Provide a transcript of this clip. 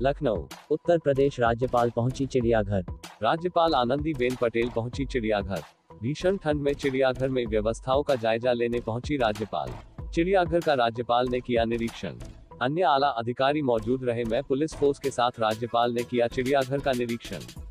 लखनऊ, उत्तर प्रदेश राज्यपाल पहुंची चिड़ियाघर। राज्यपाल आनंदीबेन पटेल पहुंची चिड़ियाघर। भीषण ठंड में चिड़ियाघर में व्यवस्थाओं का जायजा लेने पहुंची राज्यपाल। चिड़ियाघर का राज्यपाल ने किया निरीक्षण। अन्य आला अधिकारी मौजूद रहे। मैं पुलिस फोर्स के साथ राज्यपाल ने किया चिड़ियाघर का निरीक्षण।